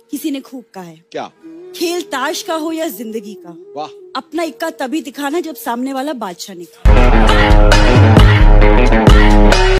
किसी ने खूब कहा है। क्या? खेल ताश का हो या जिंदगी का, वाह, अपना इक्का तभी दिखाना जब सामने वाला बादशाह निकले।